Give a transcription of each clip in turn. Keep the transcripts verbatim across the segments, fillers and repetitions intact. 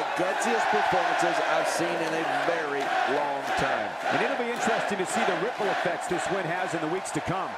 gutsiest performances I've seen in a very long time. And it'll be interesting to see the ripple effects this win has in the weeks to come.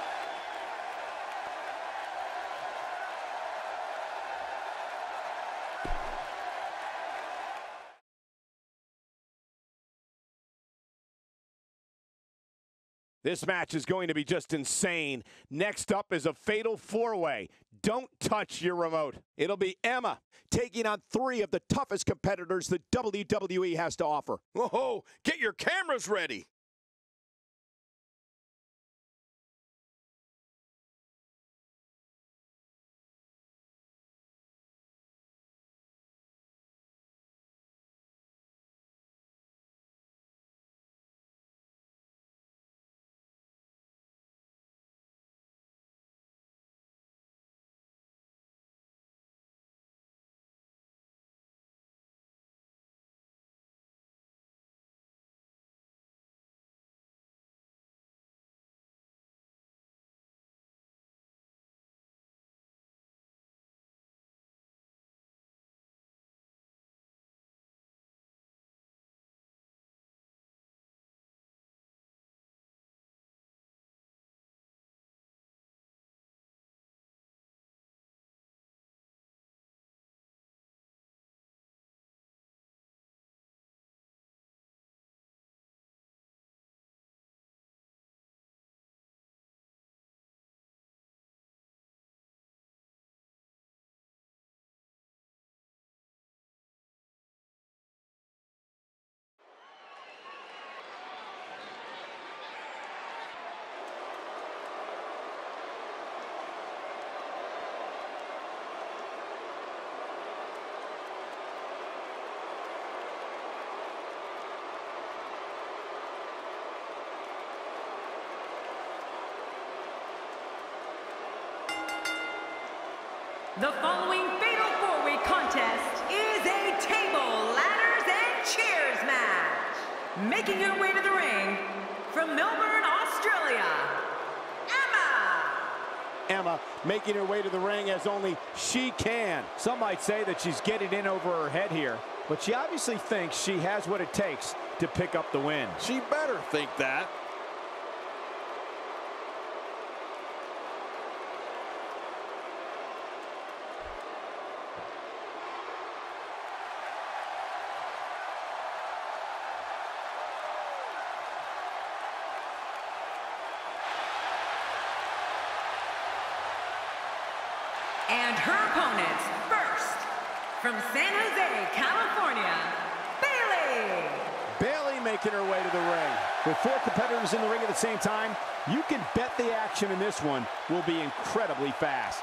This match is going to be just insane. Next up is a fatal four-way. Don't touch your remote. It'll be Emma taking on three of the toughest competitors the W W E has to offer. Whoa, get your cameras ready. The following fatal four-way contest is a table, ladders, and chairs match. Making her way to the ring from Melbourne, Australia, Emma. Emma making her way to the ring as only she can. Some might say that she's getting in over her head here, but she obviously thinks she has what it takes to pick up the win. She better think that. And her opponents, first, from San Jose, California, Bayley. Bayley making her way to the ring. With four competitors in the ring at the same time, you can bet the action in this one will be incredibly fast.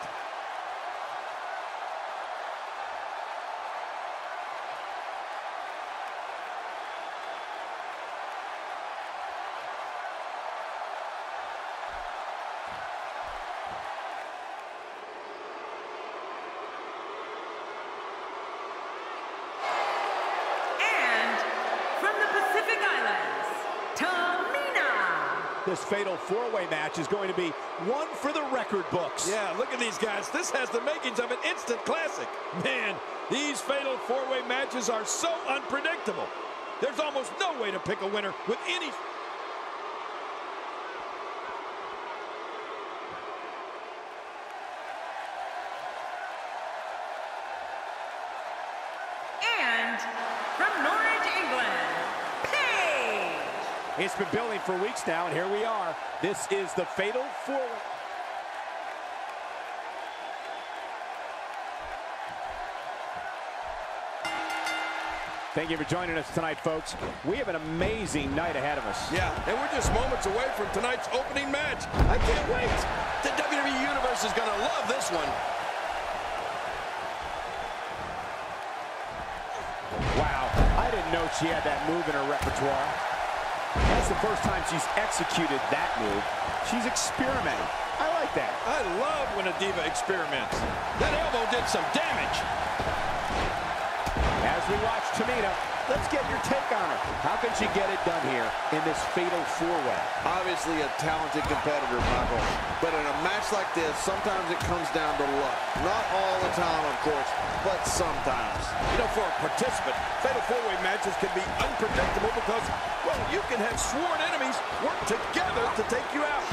This fatal four-way match is going to be one for the record books. Yeah, look at these guys. This has the makings of an instant classic. Man, these fatal four-way matches are so unpredictable. There's almost no way to pick a winner with any... And from Norwich, England, it's been building for weeks now, and here we are. This is the fatal four. Thank you for joining us tonight, folks. We have an amazing night ahead of us. Yeah, and we're just moments away from tonight's opening match. I can't wait. The W W E Universe is going to love this one. Wow, I didn't know she had that move in her repertoire. That's the first time she's executed that move. She's experimenting. I like that. I love when a diva experiments. That elbow did some damage. As we watch Tamina let's get your take on her. How can she get it done here in this fatal four-way? Obviously a talented competitor, Michael. But in a match like this, sometimes it comes down to luck. Not all the time, of course, but sometimes. You know, for a participant, fatal four-way matches can be unpredictable because, well, you can have sworn enemies work together to take you out.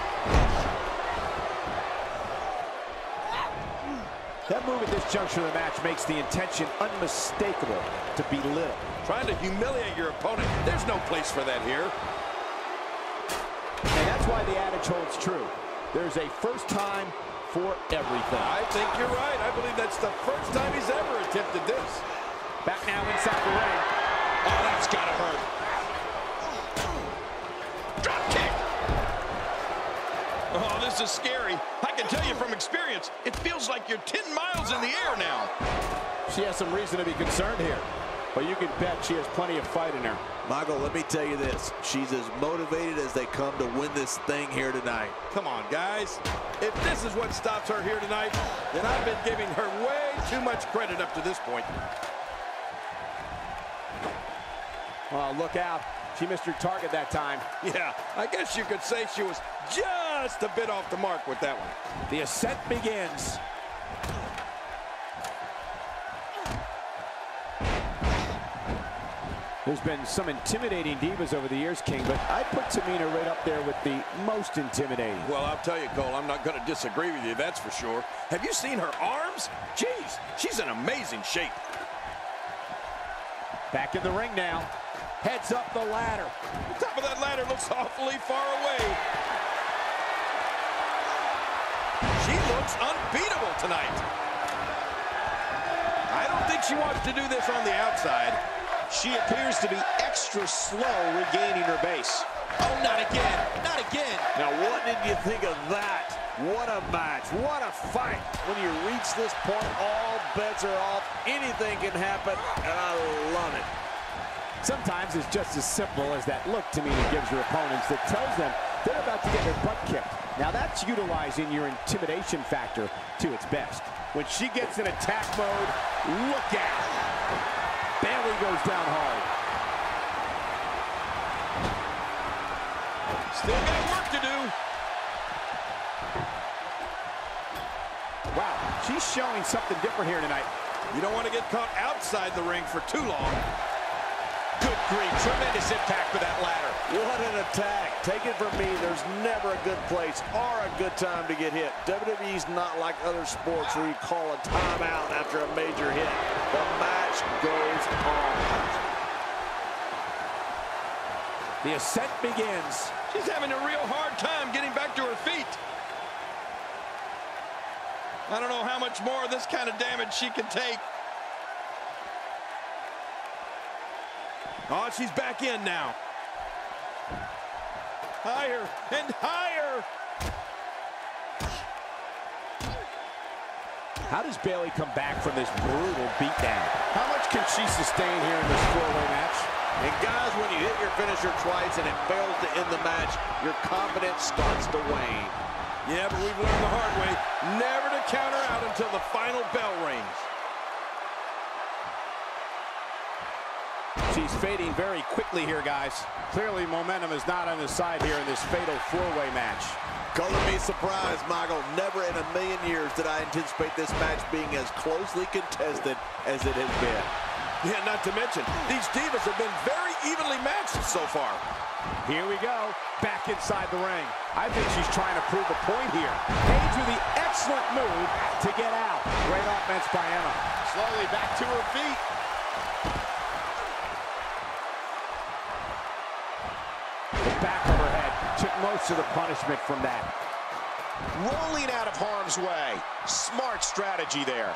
That move at this juncture of the match makes the intention unmistakable to belittle. Trying to humiliate your opponent, there's no place for that here. And that's why the adage holds true. There's a first time for everything. I think you're right. I believe that's the first time he's ever attempted this. Back now inside the ring. Oh, that's gotta hurt. Drop kick. Oh, this is scary. I can tell you from experience, it feels like you're ten miles in the air now. She has some reason to be concerned here, but you can bet she has plenty of fight in her. Michael, let me tell you this. She's as motivated as they come to win this thing here tonight. Come on, guys. If this is what stops her here tonight, then I've been giving her way too much credit up to this point. Oh, look out. She missed her target that time. Yeah, I guess you could say she was just a bit off the mark with that one. The ascent begins. There's been some intimidating divas over the years, King, but I put Tamina right up there with the most intimidating. Well, I'll tell you, Cole, I'm not going to disagree with you, that's for sure. Have you seen her arms? Jeez, she's in amazing shape. Back in the ring now. Heads up the ladder. The top of that ladder looks awfully far away. She looks unbeatable tonight. I don't think she wants to do this on the outside. She appears to be extra slow regaining her base. Oh, not again. Not again. Now, what did you think of that? What a match. What a fight. When you reach this point, all bets are off. Anything can happen, and I love it. Sometimes it's just as simple as that look Tamina gives her opponents that tells them they're about to get their butt kicked. Now that's utilizing your intimidation factor to its best. When she gets in attack mode, look out. Bayley goes down hard. Still got work to do. Wow, she's showing something different here tonight. You don't want to get caught outside the ring for too long. Good grief, tremendous impact with that ladder. What an attack. Take it from me, there's never a good place or a good time to get hit. W W E's not like other sports where you call a timeout after a major hit. The match goes on. The ascent begins. She's having a real hard time getting back to her feet. I don't know how much more of this kind of damage she can take. Oh, she's back in now. Higher and higher. How does Bayley come back from this brutal beatdown? How much can she sustain here in this four-way match? And guys, when you hit your finisher twice and it fails to end the match, your confidence starts to wane. Yeah, but we've learned the hard way never to counter out until the final bell rings. She's fading very quickly here, guys. Clearly, momentum is not on the side here in this fatal four-way match. Color me surprised, Michael. Never in a million years did I anticipate this match being as closely contested as it has been. Yeah, not to mention, these divas have been very evenly matched so far. Here we go, back inside the ring. I think she's trying to prove a point here. Paige with the excellent move to get out. Great offense by Emma. Slowly back to her feet. The back of her head took most of the punishment from that. Rolling out of harm's way. Smart strategy there.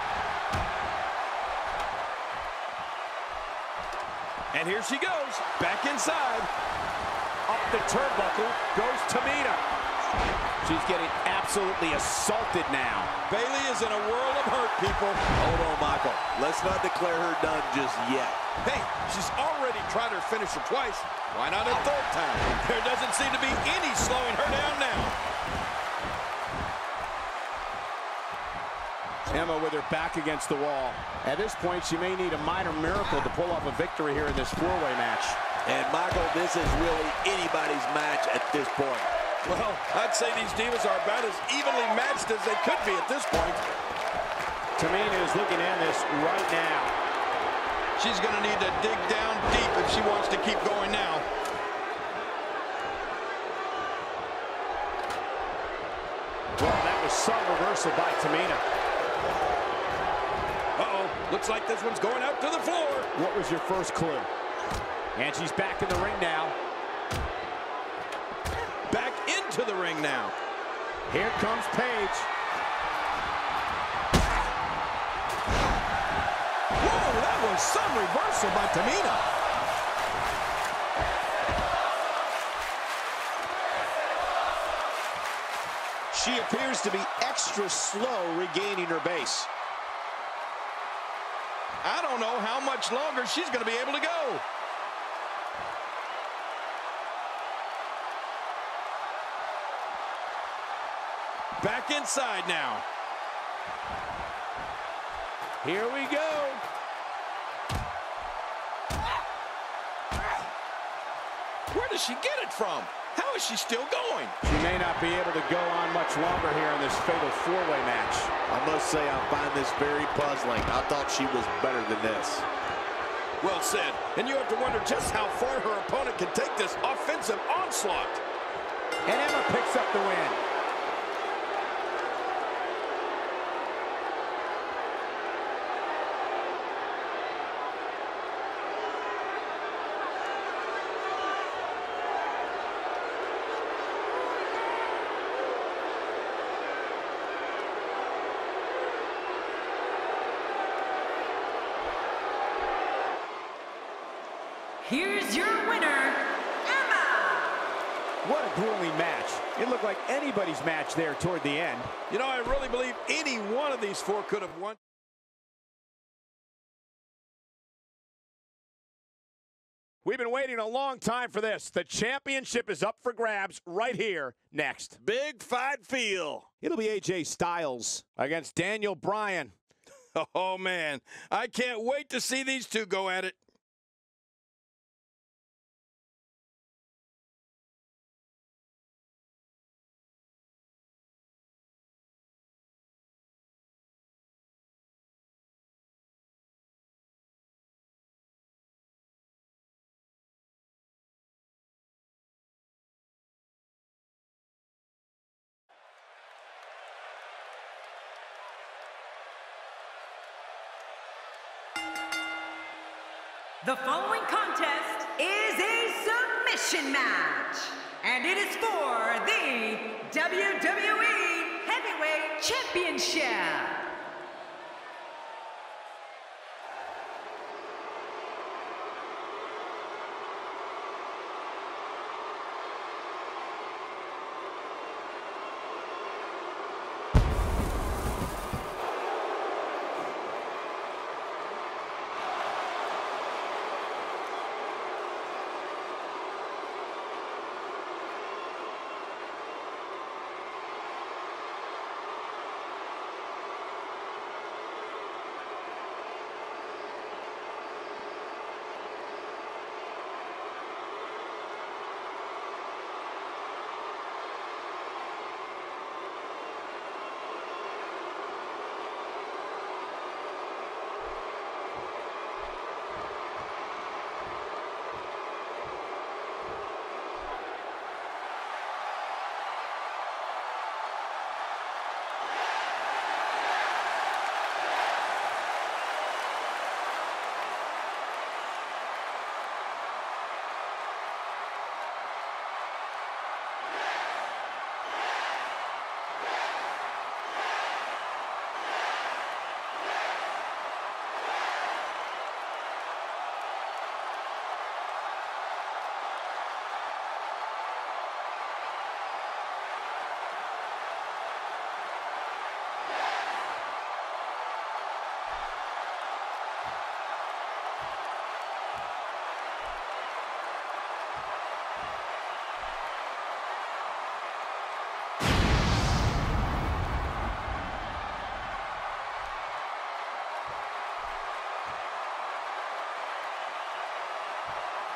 And here she goes, back inside. Up the turnbuckle goes Tamina. She's getting absolutely assaulted now. Bayley is in a world of hurt, people. Hold on, Michael. Let's not declare her done just yet. Hey, she's already tried her finisher twice. Why not a third time? There doesn't seem to be any slowing her down now. Emma with her back against the wall. At this point, she may need a minor miracle to pull off a victory here in this four-way match. And, Michael, this is really anybody's match at this point. Well, I'd say these divas are about as evenly matched as they could be at this point. Tamina is looking at this right now. She's going to need to dig down deep if she wants to keep going now. Well, that was some reversal by Tamina. Uh-oh, looks like this one's going out to the floor. What was your first clue? And she's back in the ring now. Back into the ring now. Here comes Paige. Whoa, that was some reversal by Tamina. She appears to be extra slow regaining her base. I don't know how much longer she's going to be able to go. Back inside now. Here we go. Where does she get it from? How is she still going? She may not be able to go on much longer here in this fatal four-way match. I must say I find this very puzzling. I thought she was better than this. Well said. And you have to wonder just how far her opponent can take this offensive onslaught. And Emma picks up the win. Here's your winner, Emma! What a grueling match. It looked like anybody's match there toward the end. You know, I really believe any one of these four could have won. We've been waiting a long time for this. The championship is up for grabs right here next. Big fight feel. It'll be A J Styles against Daniel Bryan. Oh, man. I can't wait to see these two go at it. The following contest is a submission match, and it is for the W W E Heavyweight Championship.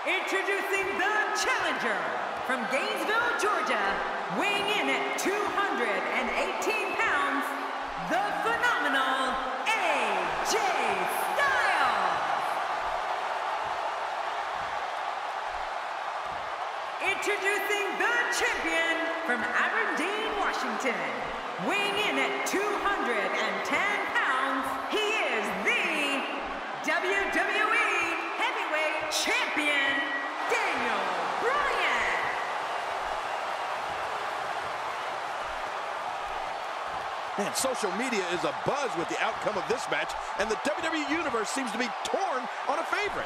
Introducing the challenger from Gainesville, Georgia, weighing in at two hundred eighteen pounds, the phenomenal A J Styles. Introducing the champion from Aberdeen, Washington, weighing in at two hundred ten pounds, he is the W W E Heavyweight Champion, Daniel Bryan. Man, social media is abuzz with the outcome of this match, and the W W E Universe seems to be torn on a favorite.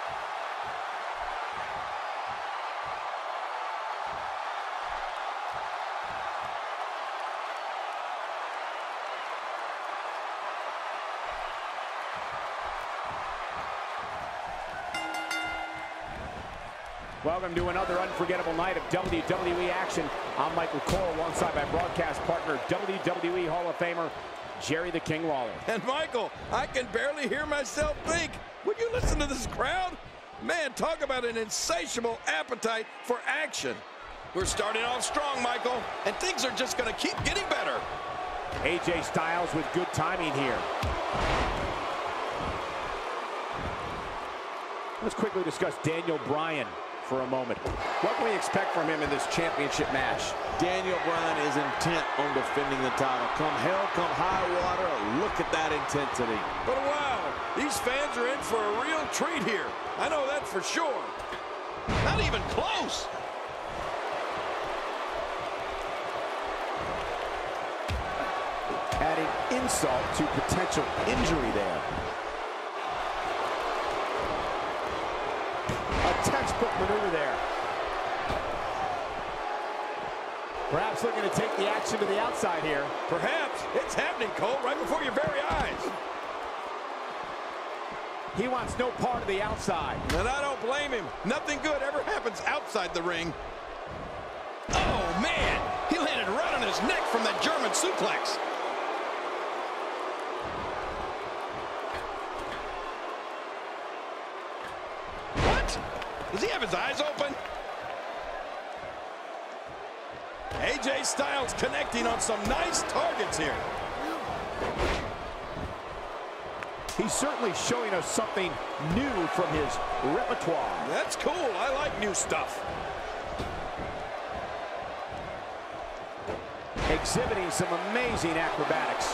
Welcome to another unforgettable night of W W E action. I'm Michael Cole, alongside my broadcast partner, W W E Hall of Famer, Jerry the King Lawler. And Michael, I can barely hear myself think. Would you listen to this crowd? Man, talk about an insatiable appetite for action. We're starting off strong, Michael, and things are just going to keep getting better. A J Styles with good timing here. Let's quickly discuss Daniel Bryan for a moment. What can we expect from him in this championship match? Daniel Bryan is intent on defending the title. Come hell, come high water, look at that intensity. But wow, these fans are in for a real treat here. I know that for sure. Not even close. Adding insult to potential injury there. A textbook maneuver there. Perhaps looking to take the action to the outside here. Perhaps. It's happening, Cole, right before your very eyes. He wants no part of the outside. And I don't blame him. Nothing good ever happens outside the ring. Oh, man. He landed right on his neck from that German suplex. Does he have his eyes open? A J Styles connecting on some nice targets here. He's certainly showing us something new from his repertoire. That's cool. I like new stuff. Exhibiting some amazing acrobatics.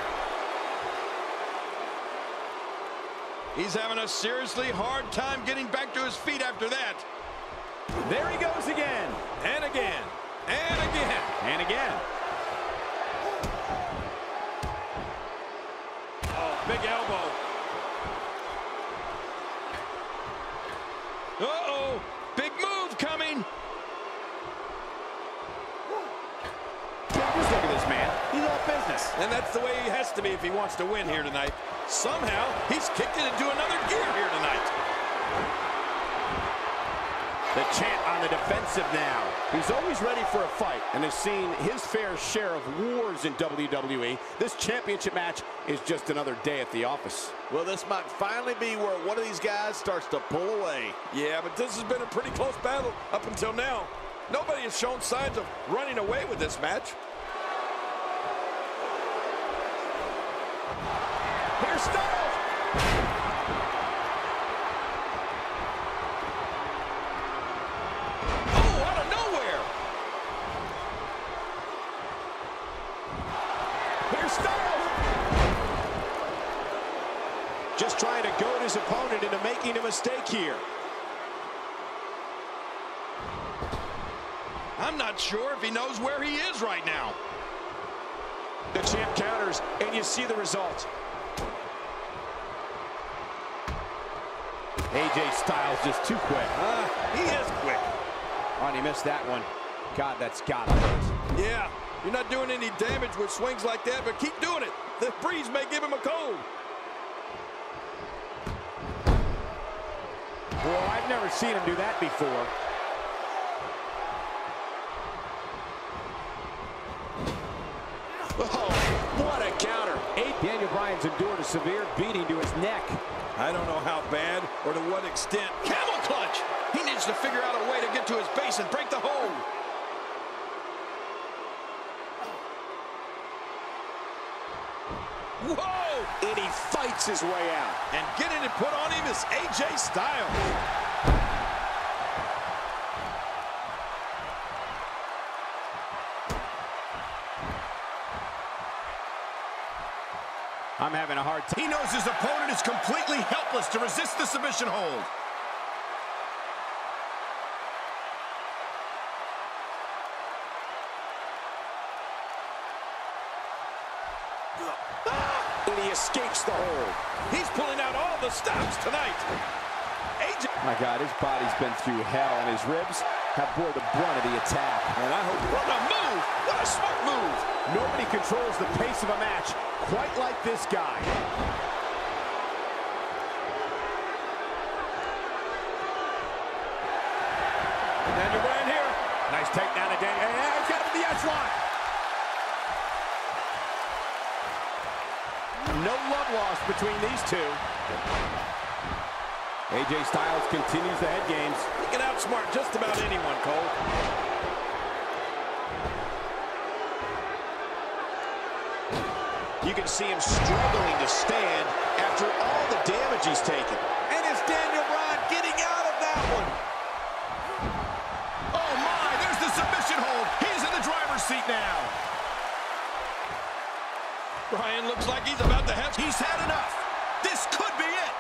He's having a seriously hard time getting back to his feet after that. There he goes again. And again. And again. And again. Oh, big elbow. Uh-oh. Big move coming. Just look at this man. He's all business. And that's the way he has to be if he wants to win here tonight. Somehow, he's kicked it into another gear here tonight. The champ on the defensive now. He's always ready for a fight and has seen his fair share of wars in W W E. This championship match is just another day at the office. Well, this might finally be where one of these guys starts to pull away. Yeah, but this has been a pretty close battle up until now. Nobody has shown signs of running away with this match. Here's Styles. Oh, out of nowhere. Here's Styles. Just trying to goad his opponent into making a mistake here. I'm not sure if he knows where he is right now. The champ counters, and you see the result. A J Styles just too quick. Uh, he is quick. Oh, and he missed that one. God, that's gotta hurt. Yeah, you're not doing any damage with swings like that, but keep doing it. The breeze may give him a cold. Well, I've never seen him do that before. Oh, what a counter. A Daniel Bryan's endured a severe beating to his neck. I don't know how bad or to what extent. Camel clutch! He needs to figure out a way to get to his base and break the hold. Whoa! And he fights his way out. And getting it put on him is A J Styles. I'm having a hard time. He knows his opponent is completely helpless to resist the submission hold. And he escapes the hold. He's pulling out all the stops tonight. A J. My God, his body's been through hell, and his ribs have bore the brunt of the attack. And I hope. What a move! What a smart move! Nobody controls the pace of a match quite like this guy. Daniel Bryan here. Nice takedown of Daniel. And he's got him in the S-lock. No love lost between these two. A J Styles continues the head games. He can outsmart just about anyone, Cole. You can see him struggling to stand after all the damage he's taken. And it's Daniel Bryan getting out of that one. Oh my, there's the submission hold. He's in the driver's seat now. Bryan looks like he's about to have. He's had enough. This could be it.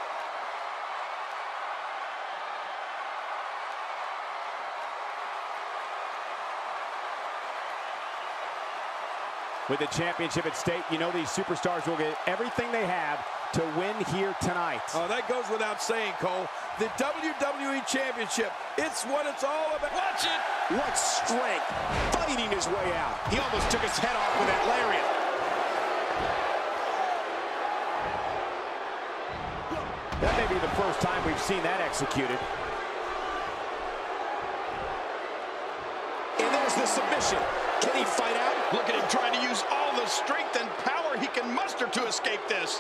With the championship at stake, you know these superstars will get everything they have to win here tonight. Oh, that goes without saying, Cole. The W W E Championship, it's what it's all about. Watch it! What strength, fighting his way out. He almost took his head off with that lariat. That may be the first time we've seen that executed. And there's the submission. Can he fight out? Look at him trying to use all the strength and power he can muster to escape this.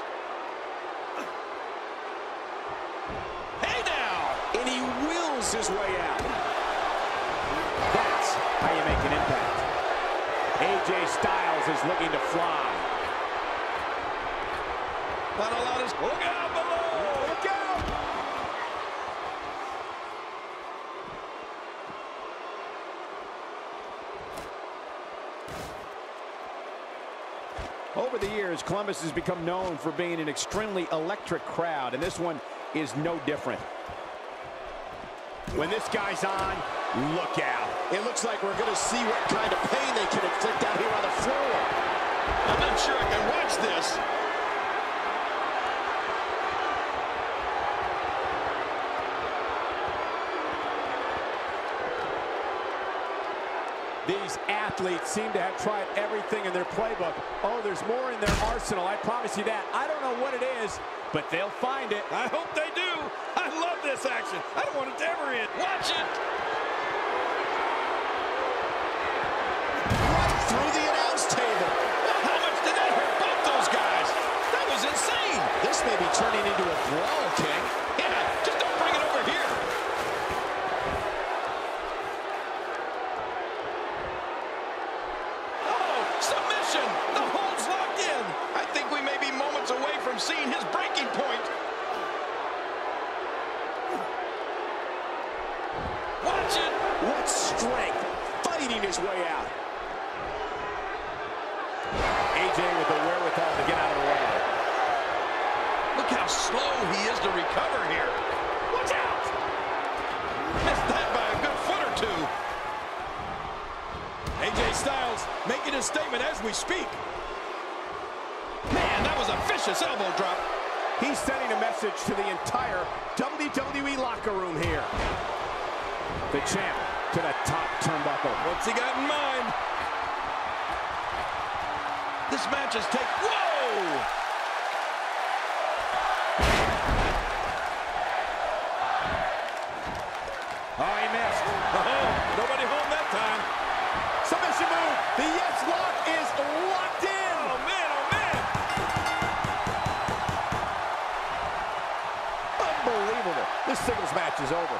Hey now! And he wills his way out. That's how you make an impact. A J Styles is looking to fly. Not a lot of... Look out below! Look out! Over the years, Columbus has become known for being an extremely electric crowd, and this one is no different. When this guy's on, look out. It looks like we're going to see what kind of pain they can inflict out here on the floor. I'm not sure I can watch this. These athletes seem to have tried everything in their playbook. Oh, there's more in their arsenal, I promise you that. I don't know what it is, but they'll find it. I hope they do. I love this action. I don't want it to ever end. Watch it. Right through the announce table. How much did that hurt both those guys? That was insane. This may be turning into a brawl, King. Yeah, just don't bring it over here. Submission! The hold's locked in. I think we may be moments away from seeing his breaking point. Watch it! What strength, fighting his way out. A J with the wherewithal to get out of the way. Look how slow he is to recover here. Watch out! Missed that by a good foot or two. A J Styles making his statement as we speak. Man, that was a vicious elbow drop. He's sending a message to the entire W W E locker room here. The champ to the top turnbuckle. What's he got in mind? This match is take. Whoa! Oh, he missed. Oh, nobody home that time. Submission move. The yes lock is locked in. Oh, man, oh, man. unbelievable. This singles match is over.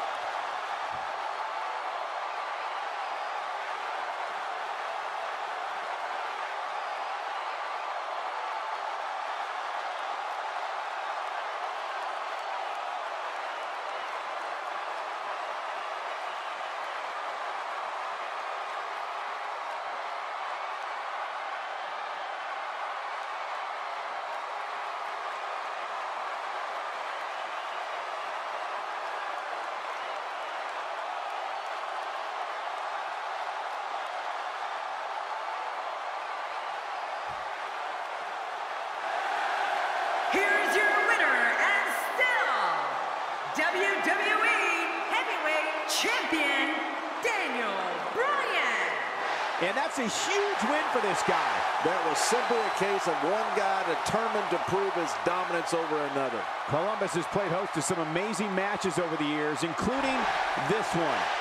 Here's your winner and still W W E Heavyweight Champion, Daniel Bryan. And that's a huge win for this guy. That was simply a case of one guy determined to prove his dominance over another. Columbus has played host to some amazing matches over the years, including this one.